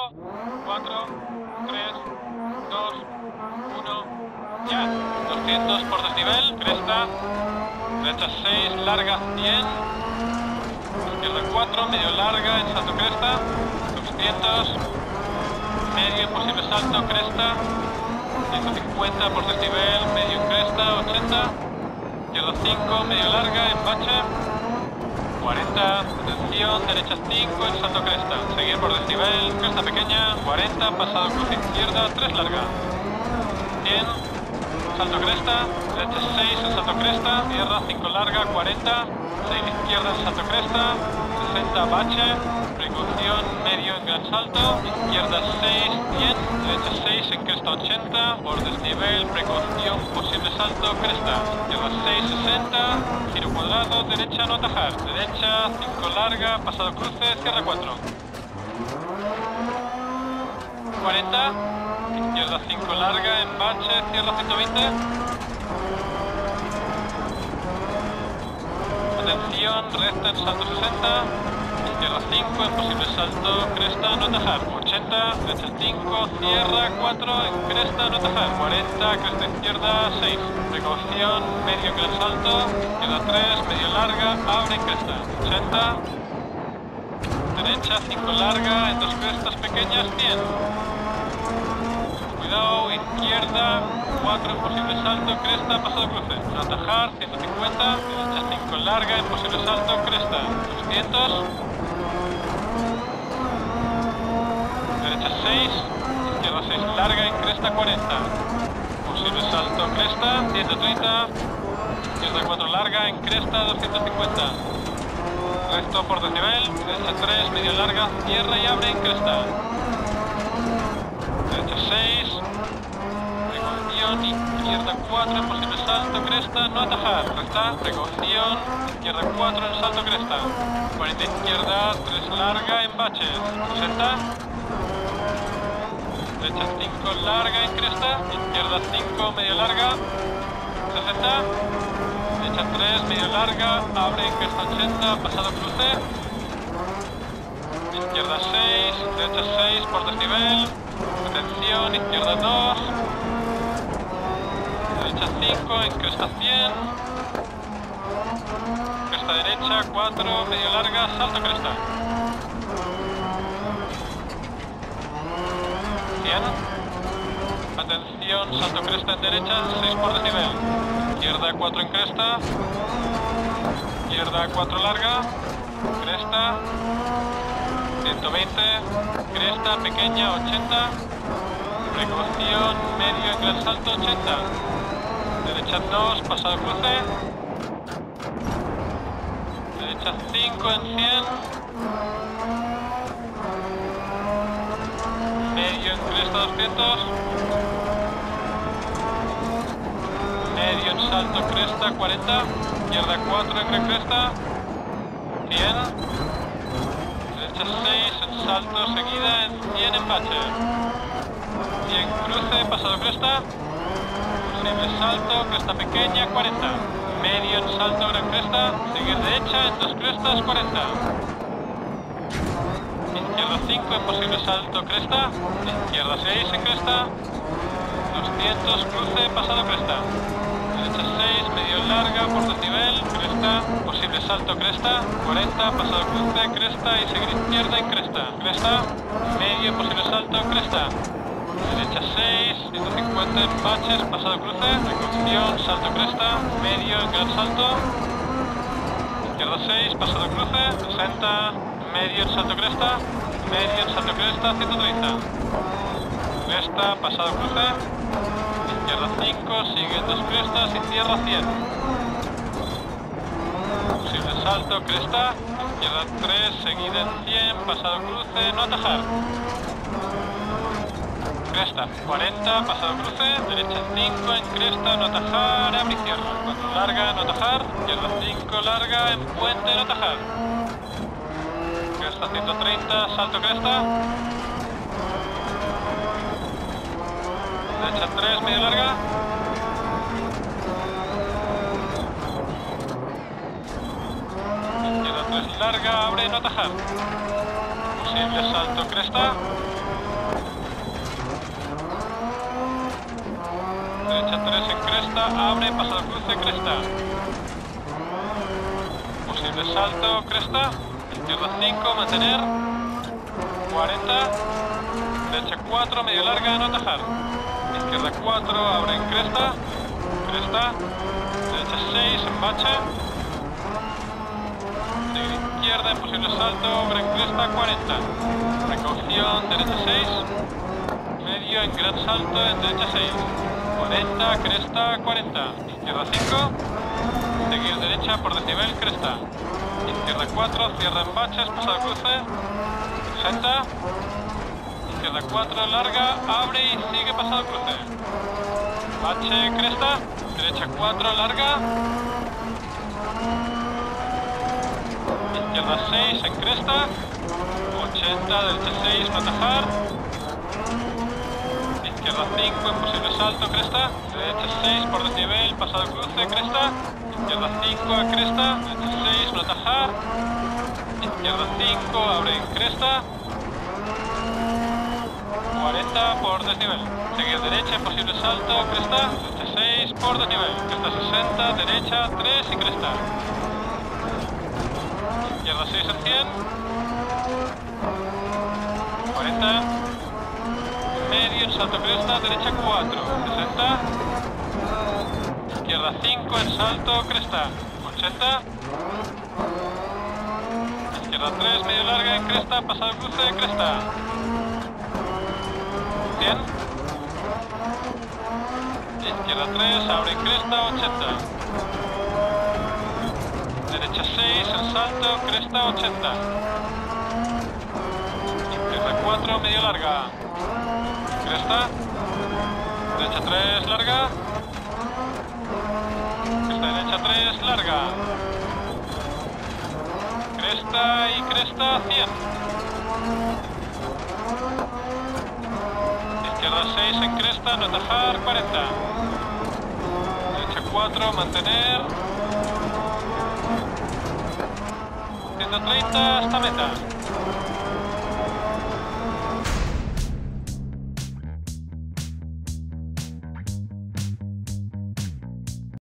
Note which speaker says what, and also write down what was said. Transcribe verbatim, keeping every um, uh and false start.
Speaker 1: cuatro, tres, dos, uno, ya. doscientos por desnivel, cresta. Derecha seis, larga cien. Izquierda cuatro, medio larga en salto cresta. doscientos. Medio en posible salto, cresta. ciento cincuenta por desnivel, medio en cresta, ochenta. Izquierda cinco, medio larga en bache. cuarenta, atención, derecha cinco en salto cresta. Seguir por desnivel, cresta pequeña, cuarenta, pasado cruz izquierda, tres larga. cien, salto cresta, derecha seis en salto cresta, tierra cinco larga, cuarenta, seis izquierda en salto cresta, sesenta bache, precaución medio en gran salto, izquierda seis, cien, derecha seis en cresta ochenta, por desnivel, precaución, posible salto, cresta, izquierda seis, sesenta, giro cuadrado, derecha no atajar, derecha cinco larga, pasado cruce, cierra cuatro. cuarenta, izquierda cinco larga, en bache, cierra ciento veinte. Atención, recta en salto sesenta, izquierda cinco, en posible salto, cresta, no atajar, ochenta, derecha cinco, cierra cuatro, en cresta, no atajar, cuarenta, cresta izquierda seis, precaución, medio en gran salto, izquierda tres, medio larga, abre en cresta, ochenta, derecha cinco larga, en dos crestas pequeñas, cien. Cuidado, izquierda, cuatro en posible salto, cresta, pasado cruce. No atajar, ciento cincuenta, derecha cinco larga, en posible salto, cresta, doscientos. Derecha seis, izquierda seis larga, en cresta, cuarenta. Posible salto, cresta, ciento treinta. Izquierda cuatro larga, en cresta, doscientos cincuenta. Recto por desnivel, derecha tres, medio larga, cierra y abre en cresta. Derecha seis, precaución, izquierda cuatro, en posible salto, cresta, no atajar, recta, precaución, izquierda cuatro en salto cresta, cuarenta izquierda, tres larga en baches, sesenta, derecha cinco larga en cresta, izquierda cinco, medio larga, sesenta, derecha tres, medio larga, abre en cresta ochenta, pasado cruce, izquierda seis, derecha seis por desnivel, atención, izquierda dos, derecha cinco, en cresta cien, cresta derecha cuatro, medio larga, salto cresta. cien, atención, salto cresta en derecha, seis por desnivel, izquierda cuatro en cresta, izquierda cuatro larga, cresta, ciento veinte, cresta pequeña, ochenta, precaución, medio en gran salto, ochenta, derecha dos, pasado cruce, derecha cinco en cien, medio en cresta doscientos, medio en salto cresta cuarenta, izquierda cuatro en gran cresta, cien, derecha seis en salto seguida en cien en bache, cien cruce, pasado cresta, posible salto, cresta pequeña cuarenta, medio en salto gran cresta, seguir derecha en dos crestas cuarenta, izquierda cinco en posible salto cresta, izquierda seis en cresta, doscientos cruce, pasado cresta, derecha seis, medio larga por desnivel, cresta, posible salto cresta, cuarenta, pasado cruce, cresta y seguir izquierda en cresta, cresta, medio posible salto cresta, derecha seis, ciento cincuenta en baches, pasado cruce, precaución, salto cresta, medio en gran salto, izquierda seis, pasado cruce, sesenta, medio en salto cresta, medio en salto cresta, ciento treinta, cresta, pasado cruce, izquierda cinco, sigue dos crestas y cierra cien, posible salto, cresta, izquierda tres, seguida en cien, pasado cruce, no atajar, cresta, cuarenta, pasado cruce, derecha cinco, en cresta, no atajar, abre y cierra, cuatro larga, no atajar, izquierda cinco, larga, en puente, no atajar, cresta ciento treinta, salto cresta, derecha tres, medio larga, izquierda tres, larga, abre, no atajar, posible salto cresta, cresta, abre, pasado cruce, cresta. Posible salto, cresta. Izquierda cinco, mantener. cuarenta. Derecha cuatro, medio larga, no atajar. Izquierda cuatro, abre en cresta. Cresta. Derecha seis, en bache. Seguir izquierda, en posible salto, abre en cresta, cuarenta. Precaución, derecha seis. Medio en gran salto, en derecha seis. cuarenta, cresta, cuarenta. Izquierda cinco. Seguir derecha por desnivel, cresta. Izquierda cuatro, cierra en baches, pasado cruce. sesenta. Izquierda cuatro, larga, abre y sigue pasado cruce. Bache, cresta. Derecha cuatro, larga. Izquierda seis, en cresta. ochenta, derecha seis, no atajar. Izquierda cinco, en posible salto, cresta. Derecha seis, por desnivel, pasado cruce, cresta. Izquierda cinco, a cresta. Derecha seis, no atajar. Izquierda cinco, abre en cresta. cuarenta por desnivel. Seguir derecha, en posible salto, cresta. Derecha seis, por desnivel. Cresta sesenta, derecha tres y cresta. Izquierda seis en cien. cuarenta. Medio, salto cresta, derecha cuatro. sesenta. Izquierda cinco, en salto, cresta. ochenta. Izquierda tres, medio larga, en cresta, pasado cruce, cresta. cien. Izquierda tres, abre en cresta, ochenta. Derecha seis, en salto, cresta, ochenta. Izquierda cuatro, medio larga. Cresta. Derecha tres, larga. Cresta derecha tres, larga. Cresta y cresta, cien. Izquierda seis en cresta, no atajar, cuarenta. Derecha cuatro, mantener. ciento treinta hasta meta.